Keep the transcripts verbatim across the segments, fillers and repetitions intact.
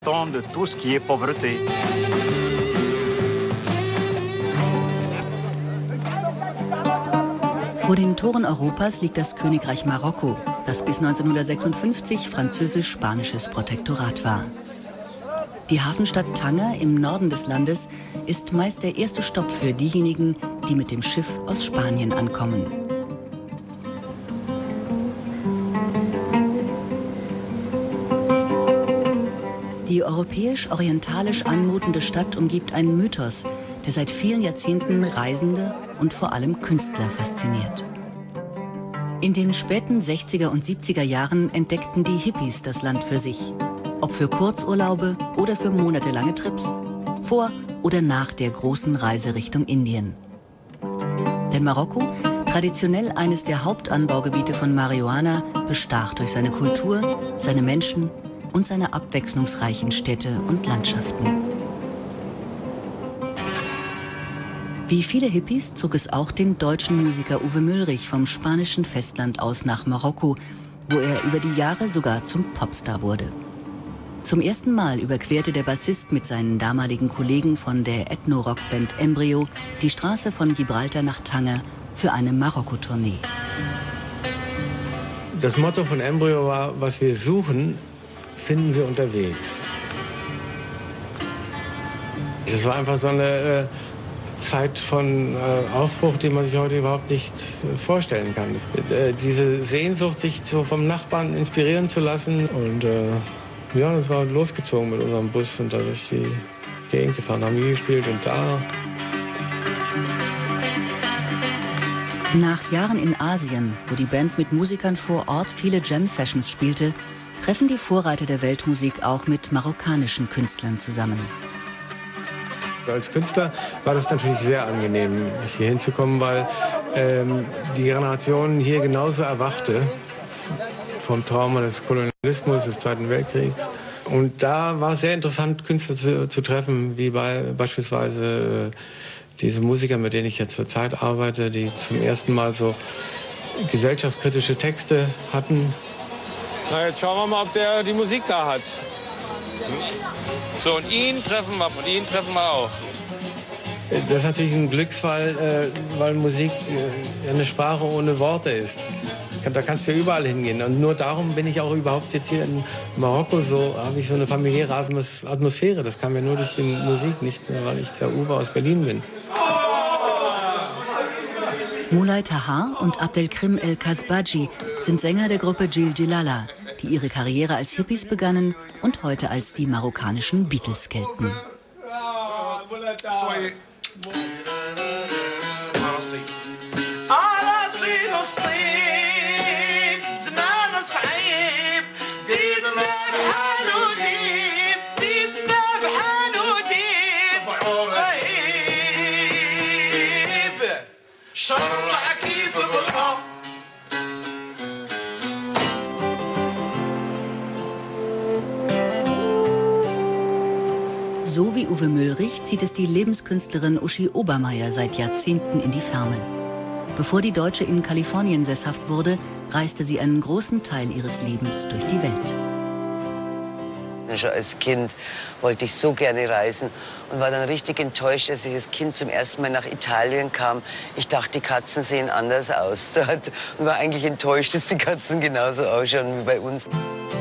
de tout ce qui est pauvreté. Vor den Toren Europas liegt das Königreich Marokko, das bis neunzehnhundertsechsundfünfzig französisch-spanisches Protektorat war. Die Hafenstadt Tanger im Norden des Landes ist meist der erste Stopp für diejenigen, die mit dem Schiff aus Spanien ankommen. Die europäisch-orientalisch anmutende Stadt umgibt einen Mythos, der seit vielen Jahrzehnten Reisende und vor allem Künstler fasziniert. In den späten sechziger und siebziger Jahren entdeckten die Hippies das Land für sich. Ob für Kurzurlaube oder für monatelange Trips. Vor oder nach der großen Reise Richtung Indien. Denn Marokko, traditionell eines der Hauptanbaugebiete von Marihuana, bestach durch seine Kultur, seine Menschen und seine abwechslungsreichen Städte und Landschaften. Wie viele Hippies zog es auch den deutschen Musiker Uwe Müllrich vom spanischen Festland aus nach Marokko, wo er über die Jahre sogar zum Popstar wurde. Zum ersten Mal überquerte der Bassist mit seinen damaligen Kollegen von der Ethno-Rock-Band Embryo die Straße von Gibraltar nach Tanger für eine Marokko-Tournee. Das Motto von Embryo war, was wir suchen, finden wir unterwegs. Das war einfach so eine äh, Zeit von äh, Aufbruch, die man sich heute überhaupt nicht äh, vorstellen kann. Äh, diese Sehnsucht, sich so vom Nachbarn inspirieren zu lassen. Und äh, ja, das war losgezogen mit unserem Bus und da durch die Gegend gefahren, haben hier gespielt und da. Nach Jahren in Asien, wo die Band mit Musikern vor Ort viele Jam-Sessions spielte, treffen die Vorreiter der Weltmusik auch mit marokkanischen Künstlern zusammen. Als Künstler war das natürlich sehr angenehm, hier hinzukommen, weil ähm, die Generation hier genauso erwachte vom Trauma des Kolonialismus, des Zweiten Weltkriegs. Und da war es sehr interessant, Künstler zu, zu treffen, wie bei, beispielsweise äh, diese Musiker, mit denen ich jetzt zur Zeit arbeite, die zum ersten Mal so gesellschaftskritische Texte hatten. Na, jetzt schauen wir mal, ob der die Musik da hat. So, und ihn treffen wir, und ihn treffen wir auch. Das ist natürlich ein Glücksfall, weil Musik eine Sprache ohne Worte ist. Da kannst du ja überall hingehen. Und nur darum bin ich auch überhaupt jetzt hier in Marokko so, habe ich so eine familiäre Atmosphäre. Das kam ja nur durch die Musik, nicht nur, weil ich der Uwe aus Berlin bin. Moulay Tahar und Abdelkrim El Kasbaji sind Sänger der Gruppe Djil Djilala, die ihre Karriere als Hippies begannen und heute als die marokkanischen Beatles gelten. So wie Uwe Müllrich zieht es die Lebenskünstlerin Uschi Obermeier seit Jahrzehnten in die Ferne. Bevor die Deutsche in Kalifornien sesshaft wurde, reiste sie einen großen Teil ihres Lebens durch die Welt. Schon als Kind wollte ich so gerne reisen und war dann richtig enttäuscht, als ich als Kind zum ersten Mal nach Italien kam. Ich dachte, die Katzen sehen anders aus dort und war eigentlich enttäuscht, dass die Katzen genauso ausschauen wie bei uns.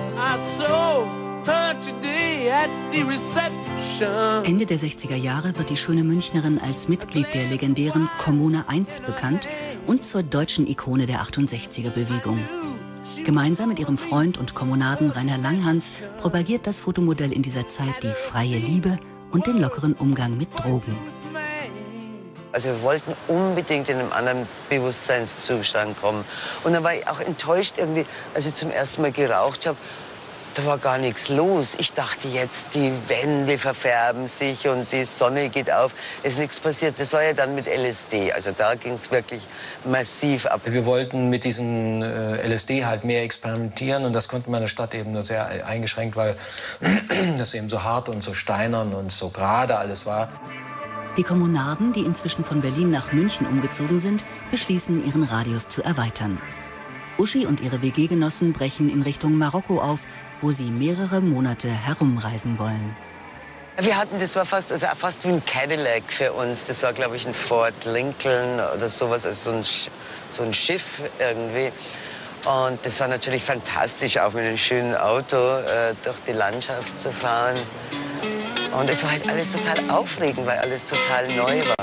Ende der sechziger Jahre wird die schöne Münchnerin als Mitglied der legendären Kommune eins bekannt und zur deutschen Ikone der achtundsechziger-Bewegung. Gemeinsam mit ihrem Freund und Kommunaden Rainer Langhans propagiert das Fotomodell in dieser Zeit die freie Liebe und den lockeren Umgang mit Drogen. Also wir wollten unbedingt in einen anderen Bewusstseinszustand kommen. Und dann war ich auch enttäuscht irgendwie, als ich zum ersten Mal geraucht habe. Da war gar nichts los. Ich dachte jetzt, die Wände verfärben sich und die Sonne geht auf. Es ist nichts passiert. Das war ja dann mit L S D. Also da ging es wirklich massiv ab. Wir wollten mit diesem äh, L S D halt mehr experimentieren. Und das konnten wir in der Stadt eben nur sehr eingeschränkt, weil das eben so hart und so steinern und so gerade alles war. Die Kommunarden, die inzwischen von Berlin nach München umgezogen sind, beschließen, ihren Radius zu erweitern. Uschi und ihre W G-Genossen brechen in Richtung Marokko auf, wo sie mehrere Monate herumreisen wollen. Wir hatten, das war fast, also fast wie ein Cadillac für uns. Das war, glaube ich, ein Ford Lincoln oder sowas, also so ein, so ein Schiff irgendwie. Und das war natürlich fantastisch, auch mit einem schönen Auto äh, durch die Landschaft zu fahren. Und es war halt alles total aufregend, weil alles total neu war.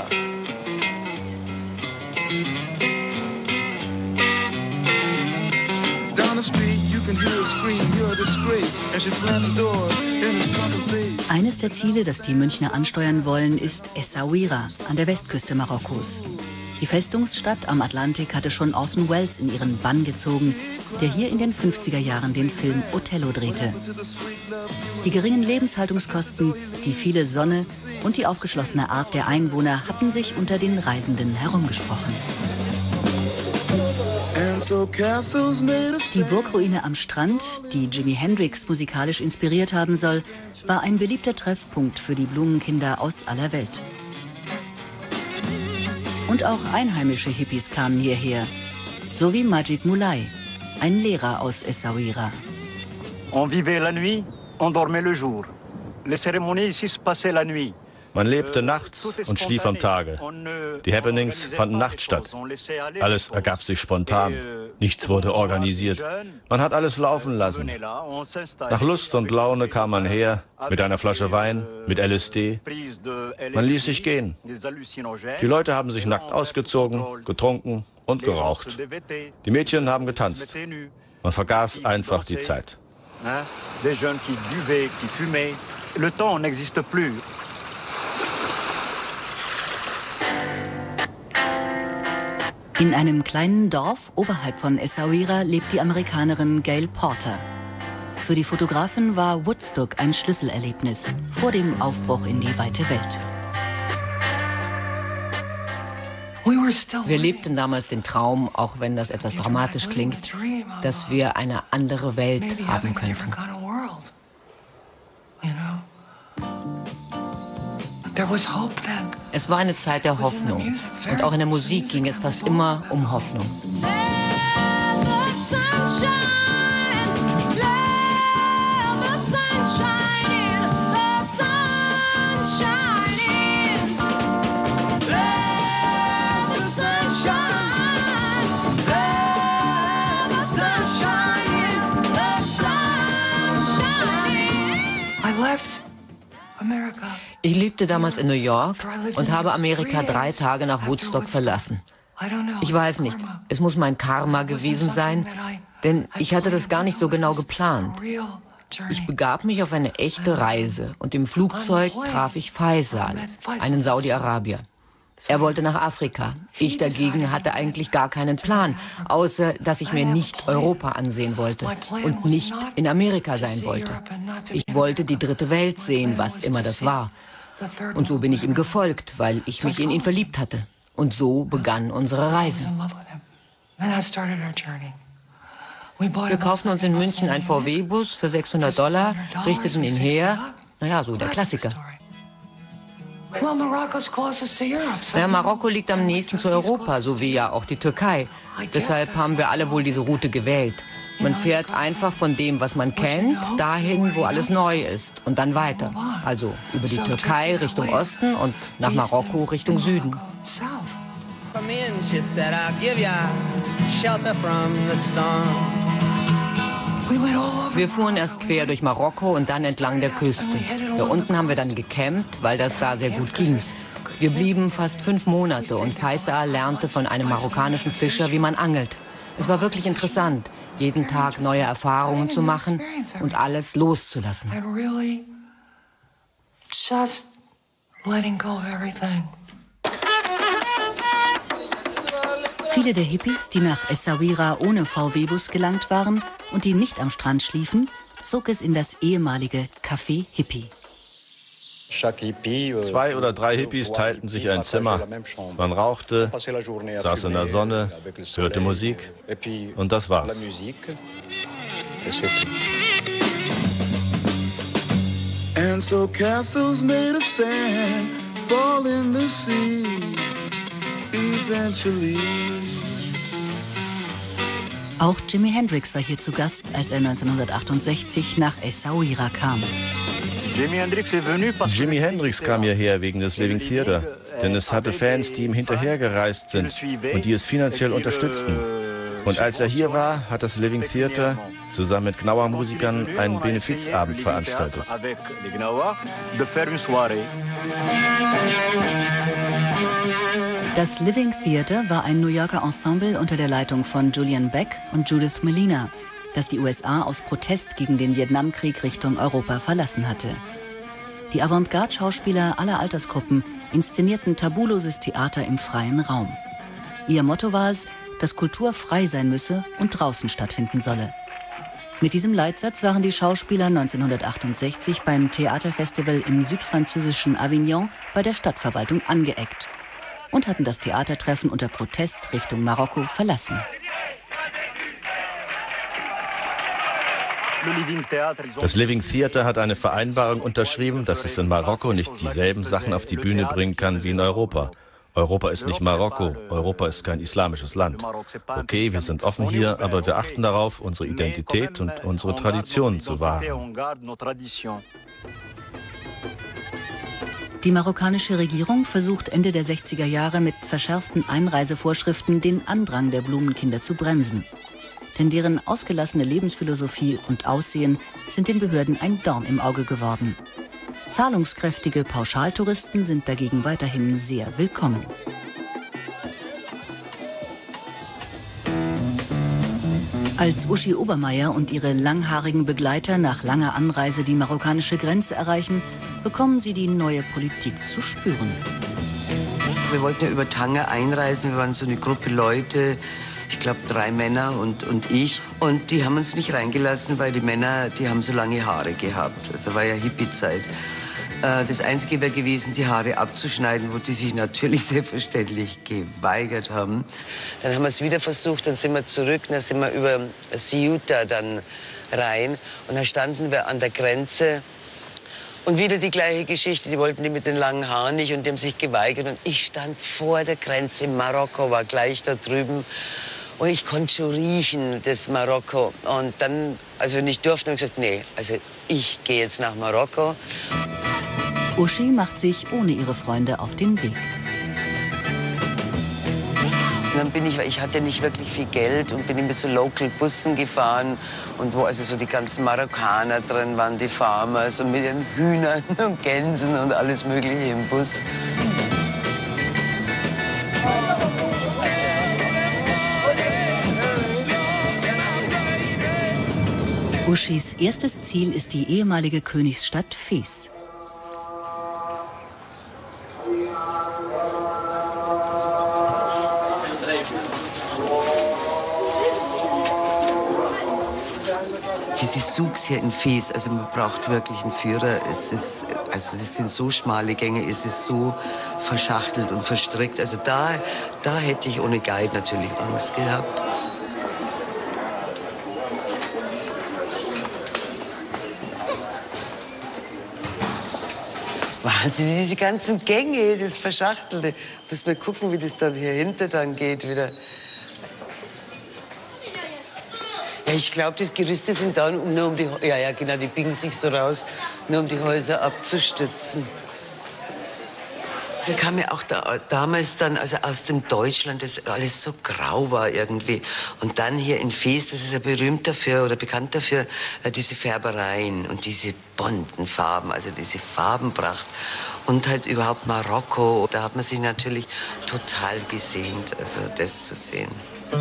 Eines der Ziele, das die Münchner ansteuern wollen, ist Essaouira an der Westküste Marokkos. Die Festungsstadt am Atlantik hatte schon Orson Welles in ihren Bann gezogen, der hier in den fünfziger Jahren den Film Othello drehte. Die geringen Lebenshaltungskosten, die viele Sonne und die aufgeschlossene Art der Einwohner hatten sich unter den Reisenden herumgesprochen. Die Burgruine am Strand, die Jimi Hendrix musikalisch inspiriert haben soll, war ein beliebter Treffpunkt für die Blumenkinder aus aller Welt. Und auch einheimische Hippies kamen hierher, so wie Majid Mulay, ein Lehrer aus Essaouira. On vivait la nuit, on dormait le jour. Les cérémonies ici se passaient la nuit. Man lebte nachts und schlief am Tage. Die Happenings fanden nachts statt. Alles ergab sich spontan. Nichts wurde organisiert. Man hat alles laufen lassen. Nach Lust und Laune kam man her, mit einer Flasche Wein, mit L S D. Man ließ sich gehen. Die Leute haben sich nackt ausgezogen, getrunken und geraucht. Die Mädchen haben getanzt. Man vergaß einfach die Zeit. Des jeunes qui buvaient, qui fumaient. Le temps n'existe plus. In einem kleinen Dorf oberhalb von Essaouira lebt die Amerikanerin Gail Porter. Für die Fotografin war Woodstock ein Schlüsselerlebnis vor dem Aufbruch in die weite Welt. Wir lebten damals den Traum, auch wenn das etwas dramatisch klingt, dass wir eine andere Welt haben könnten. Es war eine Zeit der Hoffnung. Und auch in der Musik ging es fast immer um Hoffnung. Ich lebte damals in New York und habe Amerika drei Tage nach Woodstock verlassen. Ich weiß nicht, es muss mein Karma gewesen sein, denn ich hatte das gar nicht so genau geplant. Ich begab mich auf eine echte Reise und im Flugzeug traf ich Faisal, einen Saudi-Arabier. Er wollte nach Afrika. Ich dagegen hatte eigentlich gar keinen Plan, außer dass ich mir nicht Europa ansehen wollte und nicht in Amerika sein wollte. Ich wollte die dritte Welt sehen, was immer das war. Und so bin ich ihm gefolgt, weil ich mich in ihn verliebt hatte. Und so begann unsere Reise. Wir kauften uns in München einen V W-Bus für sechshundert Dollar, richteten ihn her. Naja, so der Klassiker. Ja, Marokko liegt am nächsten zu Europa, so wie ja auch die Türkei. Deshalb haben wir alle wohl diese Route gewählt. Man fährt einfach von dem, was man kennt, dahin, wo alles neu ist und dann weiter. Also über die Türkei Richtung Osten und nach Marokko Richtung Süden. Wir fuhren erst quer durch Marokko und dann entlang der Küste. Da unten haben wir dann gecampt, weil das da sehr gut ging. Wir blieben fast fünf Monate und Faisal lernte von einem marokkanischen Fischer, wie man angelt. Es war wirklich interessant, jeden Tag neue Erfahrungen zu machen und alles loszulassen. Viele der Hippies, die nach Essaouira ohne V W-Bus gelangt waren und die nicht am Strand schliefen, zog es in das ehemalige Café Hippie. Zwei oder drei Hippies teilten sich ein Zimmer. Man rauchte, saß in der Sonne, hörte Musik und das war's. And so castles made of sand fall in the sea eventually. Auch Jimi Hendrix war hier zu Gast, als er neunzehnhundertachtundsechzig nach Essaouira kam. Jimi Hendrix kam hierher wegen des Living Theater, denn es hatte Fans, die ihm hinterhergereist sind und die es finanziell unterstützten. Und als er hier war, hat das Living Theater zusammen mit Gnawa-Musikern einen Benefizabend veranstaltet. Das Living Theater war ein New Yorker Ensemble unter der Leitung von Julian Beck und Judith Malina, das die U S A aus Protest gegen den Vietnamkrieg Richtung Europa verlassen hatte. Die Avantgarde-Schauspieler aller Altersgruppen inszenierten tabuloses Theater im freien Raum. Ihr Motto war es, dass Kultur frei sein müsse und draußen stattfinden solle. Mit diesem Leitsatz waren die Schauspieler neunzehnhundertachtundsechzig beim Theaterfestival im südfranzösischen Avignon bei der Stadtverwaltung angeeckt und hatten das Theatertreffen unter Protest Richtung Marokko verlassen. Das Living Theater hat eine Vereinbarung unterschrieben, dass es in Marokko nicht dieselben Sachen auf die Bühne bringen kann wie in Europa. Europa ist nicht Marokko, Europa ist kein islamisches Land. Okay, wir sind offen hier, aber wir achten darauf, unsere Identität und unsere Traditionen zu wahren. Die marokkanische Regierung versucht Ende der sechziger Jahre mit verschärften Einreisevorschriften den Andrang der Blumenkinder zu bremsen. Denn deren ausgelassene Lebensphilosophie und Aussehen sind den Behörden ein Dorn im Auge geworden. Zahlungskräftige Pauschaltouristen sind dagegen weiterhin sehr willkommen. Als Uschi Obermeier und ihre langhaarigen Begleiter nach langer Anreise die marokkanische Grenze erreichen, bekommen sie die neue Politik zu spüren. Wir wollten ja über Tanger einreisen, wir waren so eine Gruppe Leute, ich glaube drei Männer und, und ich. Und die haben uns nicht reingelassen, weil die Männer, die haben so lange Haare gehabt. Also war ja Hippie-Zeit. Das Einzige wäre gewesen, die Haare abzuschneiden, wo die sich natürlich selbstverständlich geweigert haben. Dann haben wir es wieder versucht, dann sind wir zurück, dann sind wir über Ceuta dann rein. Und da standen wir an der Grenze. Und wieder die gleiche Geschichte, die wollten die mit den langen Haaren nicht und die haben sich geweigert. Und ich stand vor der Grenze, Marokko war gleich da drüben. Und ich konnte schon riechen, das Marokko. Und dann, als wir nicht durften, habe ich gesagt, nee, also ich gehe jetzt nach Marokko. Uschi macht sich ohne ihre Freunde auf den Weg. Und dann bin ich, weil ich hatte nicht wirklich viel Geld und bin mit so Local-Bussen gefahren und wo also so die ganzen Marokkaner drin waren, die Farmers und mit ihren Hühnern und Gänsen und alles Mögliche im Bus. Uschis erstes Ziel ist die ehemalige Königsstadt Fes. Diese Souks hier in Fes, also man braucht wirklich einen Führer. Es ist, also das sind so schmale Gänge, es ist so verschachtelt und verstrickt. Also da, da hätte ich ohne Guide natürlich Angst gehabt. Wahnsinn, diese ganzen Gänge, das Verschachtelte. Muss mal gucken, wie das dann hier hinter dann geht wieder. Ja, ich glaube, die Gerüste sind da, um, nur um die, ja, ja, genau, die biegen sich so raus, nur um die Häuser abzustützen. Da kam ja auch da, damals dann, also aus dem Deutschland, das alles so grau war irgendwie. Und dann hier in Fes, das ist ja berühmt dafür oder bekannt dafür, diese Färbereien und diese bunten Farben, also diese Farbenpracht. Und halt überhaupt Marokko, da hat man sich natürlich total gesehnt, also das zu sehen.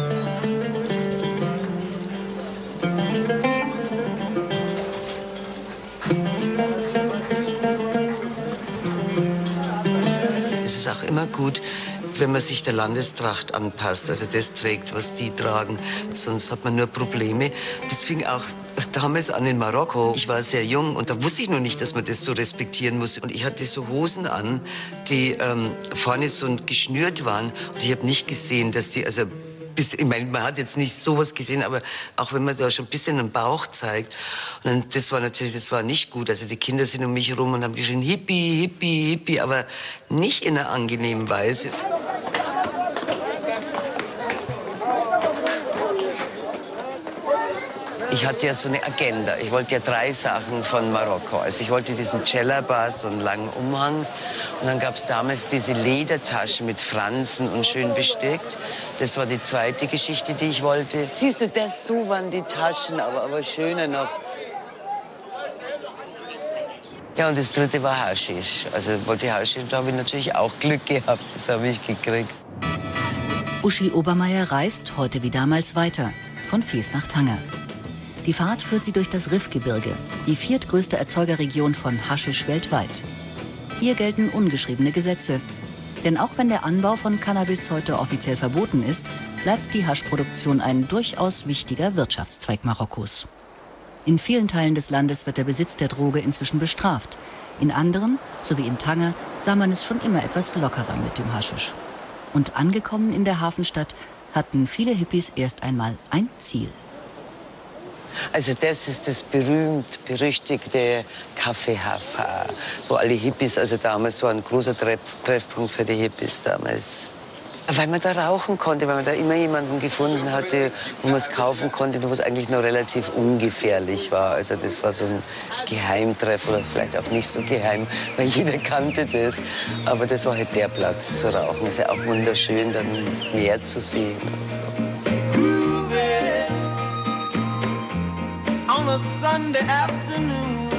Es ist auch immer gut, wenn man sich der Landestracht anpasst, also das trägt, was die tragen. Sonst hat man nur Probleme. Das fing auch damals an in Marokko. Ich war sehr jung und da wusste ich noch nicht, dass man das so respektieren muss. Und ich hatte so Hosen an, die ähm, vorne so geschnürt waren. Und ich habe nicht gesehen, dass die, also bis, ich meine, man hat jetzt nicht sowas gesehen, aber auch wenn man da schon ein bisschen den Bauch zeigt. Und dann, das war natürlich, das war nicht gut. Also die Kinder sind um mich herum und haben geschrien, Hippie, Hippie, Hippie, aber nicht in einer angenehmen Weise. ich hatte ja so eine Agenda. Ich wollte ja drei Sachen von Marokko. Also ich wollte diesen Djellaba, so einen langen Umhang. Und dann gab es damals diese Ledertaschen mit Fransen und schön bestickt. Das war die zweite Geschichte, die ich wollte. Siehst du, das so waren die Taschen, aber, aber schöner noch. Ja, und das dritte war Haschisch. Also wollte Haschisch, da habe ich natürlich auch Glück gehabt. Das habe ich gekriegt. Uschi Obermeier reist heute wie damals weiter, von Fes nach Tanger. Die Fahrt führt sie durch das Rifgebirge, die viertgrößte Erzeugerregion von Haschisch weltweit. Hier gelten ungeschriebene Gesetze. Denn auch wenn der Anbau von Cannabis heute offiziell verboten ist, bleibt die Haschproduktion ein durchaus wichtiger Wirtschaftszweig Marokkos. In vielen Teilen des Landes wird der Besitz der Droge inzwischen bestraft. In anderen, so wie in Tanger, sah man es schon immer etwas lockerer mit dem Haschisch. Und angekommen in der Hafenstadt hatten viele Hippies erst einmal ein Ziel. Also das ist das berühmt-berüchtigte Café Hafa, wo alle Hippies, also damals war ein großer Treff Treffpunkt für die Hippies damals. Weil man da rauchen konnte, weil man da immer jemanden gefunden hatte, wo man es kaufen konnte, wo es eigentlich noch relativ ungefährlich war. Also das war so ein Geheimtreff oder vielleicht auch nicht so geheim, weil jeder kannte das. Aber das war halt der Platz zu rauchen. Es ist ja auch wunderschön, dann Meer zu sehen. On a Sunday afternoon,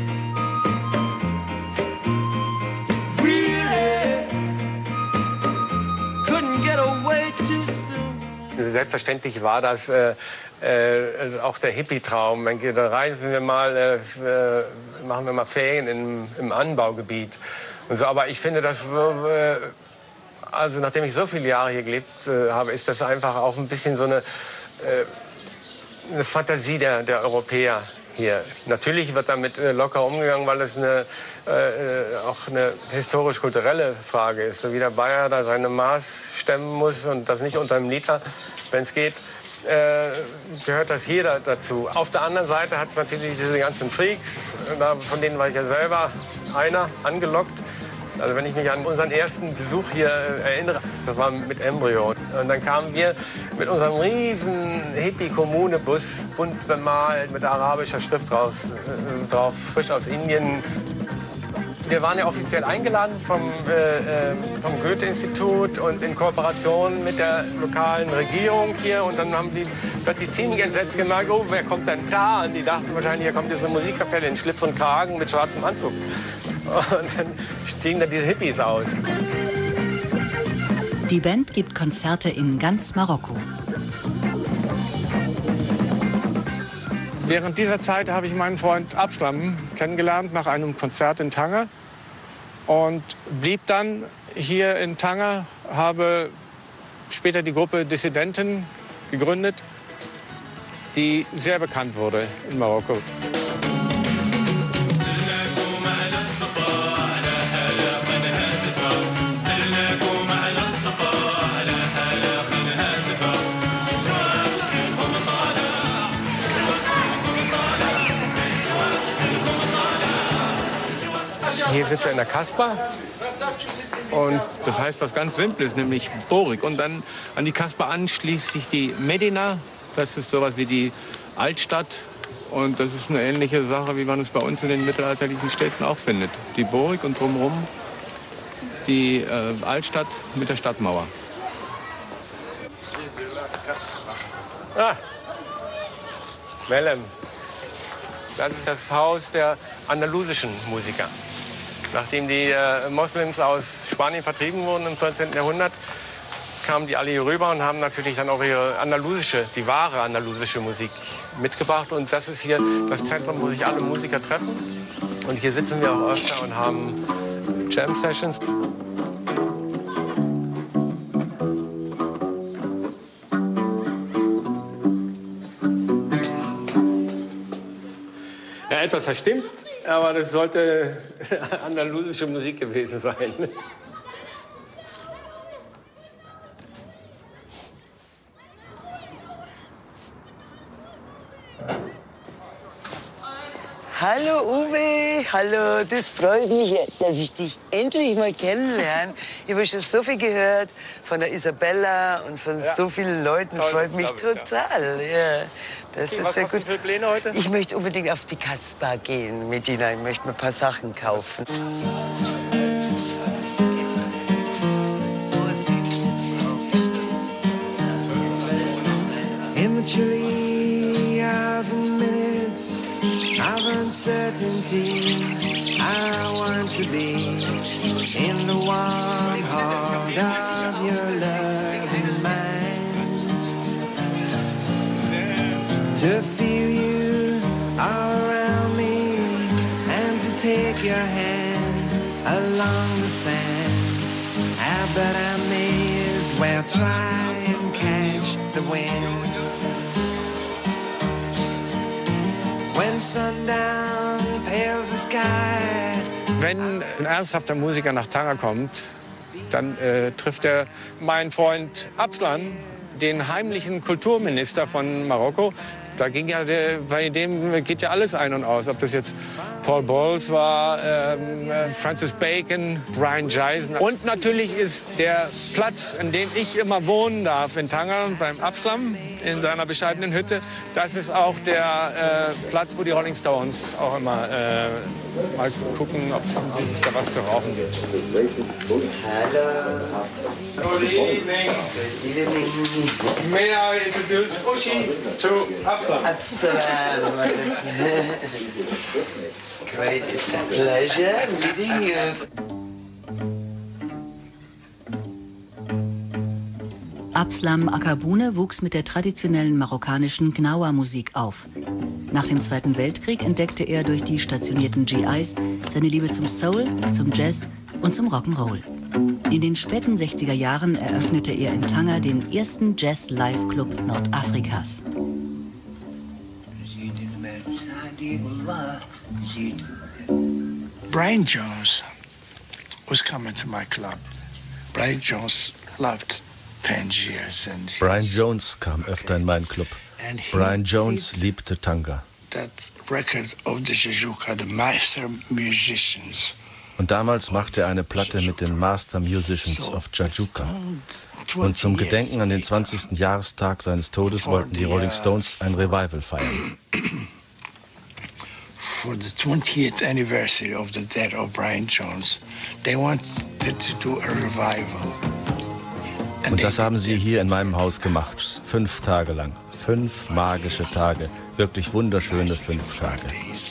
really couldn't get away too soon. Selbstverständlich war das äh, äh, auch der Hippie-Traum. Da reisen wir mal, äh, machen wir mal Ferien im, im Anbaugebiet. Und so. Aber ich finde, dass äh, also nachdem ich so viele Jahre hier gelebt äh, habe, ist das einfach auch ein bisschen so eine äh, eine Fantasie der, der Europäer hier. Natürlich wird damit äh, locker umgegangen, weil es eine, äh, auch eine historisch-kulturelle Frage ist. So wie der Bayer da seine Maß stemmen muss und das nicht unter einem Liter, wenn es geht, äh, gehört das hier da, dazu. Auf der anderen Seite hat es natürlich diese ganzen Freaks, da, von denen war ich ja selber einer, angelockt. Also wenn ich mich an unseren ersten Besuch hier erinnere, das war mit Embryo. Und dann kamen wir mit unserem riesen Hippie-Kommune-Bus, bunt bemalt, mit arabischer Schrift draus, äh, drauf, frisch aus Indien. Wir waren ja offiziell eingeladen vom, äh, vom Goethe-Institut und in Kooperation mit der lokalen Regierung hier. Und dann haben die plötzlich ziemlich entsetzt gemerkt, oh, wer kommt denn da? Und die dachten wahrscheinlich, hier kommt jetzt eine Musikkapelle in Schlips und Kragen mit schwarzem Anzug. Und dann stiegen da diese Hippies aus. Die Band gibt Konzerte in ganz Marokko. Während dieser Zeit habe ich meinen Freund Abslam kennengelernt nach einem Konzert in Tanger und blieb dann hier in Tanger, habe später die Gruppe Dissidenten gegründet, die sehr bekannt wurde in Marokko. Hier sind wir in der Kasbah und das heißt was ganz Simples, nämlich Borik. Und dann an die Kasbah anschließt sich die Medina, das ist sowas wie die Altstadt. Und das ist eine ähnliche Sache, wie man es bei uns in den mittelalterlichen Städten auch findet. Die Borik und drumherum die äh, Altstadt mit der Stadtmauer. Ah, Melem. Das ist das Haus der andalusischen Musiker. Nachdem die äh, Moslems aus Spanien vertrieben wurden im vierzehnten Jahrhundert, kamen die alle hier rüber und haben natürlich dann auch ihre andalusische, die wahre andalusische Musik mitgebracht. Und das ist hier das Zentrum, wo sich alle Musiker treffen. Und hier sitzen wir auch öfter und haben Jam-Sessions. Ja, etwas verstimmt, aber das sollte andalusische Musik gewesen sein. Hallo Uwe! Hey, hallo, das freut mich, dass ich dich endlich mal kennenlerne. Ich habe schon so viel gehört von der Isabella und von ja. so vielen Leuten. Toll, freut mich total. Ja. Das okay, ist was sehr hast gut. du für Pläne heute? Ich möchte unbedingt auf die Kasbah gehen, Medina. Ich möchte mir ein paar Sachen kaufen. In the chilly hours and minutes of uncertainty, I want to be in the warm heart of your loving mind. To feel you all around me and to take your hand along the sand. I bet I may as well try and catch the wind. When sundown pales the sky. Wenn ein ernsthafter Musiker nach Tanger kommt, dann äh, trifft er meinen Freund Abslan, den heimlichen Kulturminister von Marokko. Da ging ja, der, bei dem geht ja alles ein und aus. Ob das jetzt Paul Bowles war, ähm, Francis Bacon, Brian Joyce. Und natürlich ist der Platz, an dem ich immer wohnen darf, in Tanger, beim Abslam, in seiner bescheidenen Hütte, das ist auch der äh, Platz, wo die Rolling Stones auch immer äh, mal gucken, ob es da was zu rauchen gibt. Hallo. Good evening. Good evening. May I introduce Ushi to Abslam? Abslam. Great, it's a pleasure meeting you. Abslam Akabune wuchs mit der traditionellen marokkanischen Gnawa-Musik auf. Nach dem Zweiten Weltkrieg entdeckte er durch die stationierten G Is seine Liebe zum Soul, zum Jazz und zum Rock'n'Roll. In den späten sechziger Jahren eröffnete er in Tanger den ersten Jazz-Live-Club Nordafrikas. Brian Jones was coming to my club. Brian Jones loved Tangiers and Brian Jones kam öfter in meinen Club. Brian Jones liebte Tanga. That record of the Jajuka, the master musicians. Und damals machte er eine Platte mit den Master Musicians of Jajuka. Und zum Gedenken an den zwanzigsten Jahrestag seines Todes wollten die Rolling Stones ein Revival feiern. For the twentieth anniversary of the death of Brian Jones, they wanted to do a revival. Und das haben sie hier in meinem Haus gemacht. Fünf Tage lang. Fünf magische Tage. Wirklich wunderschöne fünf Tage.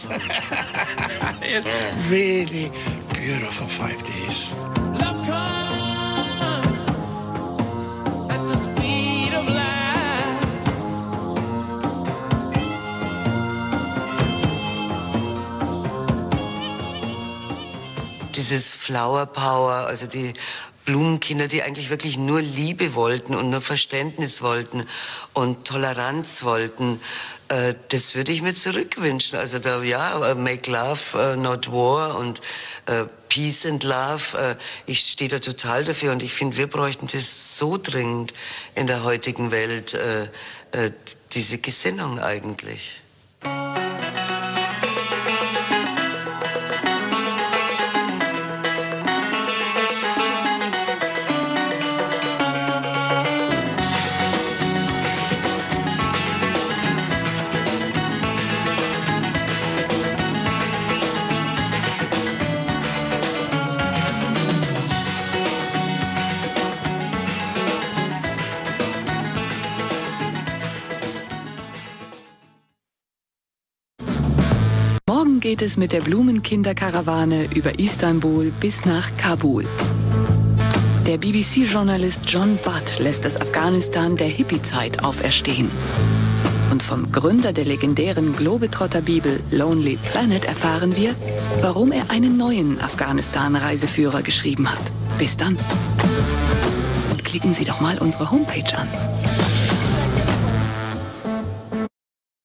Really beautiful five days. Dieses Flower Power, also die Blumenkinder, die eigentlich wirklich nur Liebe wollten und nur Verständnis wollten und Toleranz wollten, äh, das würde ich mir zurückwünschen. Also da, ja, make love, uh, not war und uh, peace and love. Uh, ich stehe da total dafür und ich finde, wir bräuchten das so dringend in der heutigen Welt, uh, uh, diese Gesinnung eigentlich. Geht es mit der Blumenkinderkarawane über Istanbul bis nach Kabul. Der B B C-Journalist John Butt lässt das Afghanistan der Hippie-Zeit auferstehen. Und vom Gründer der legendären Globetrotter-Bibel Lonely Planet erfahren wir, warum er einen neuen Afghanistan-Reiseführer geschrieben hat. Bis dann. Und klicken Sie doch mal unsere Homepage an.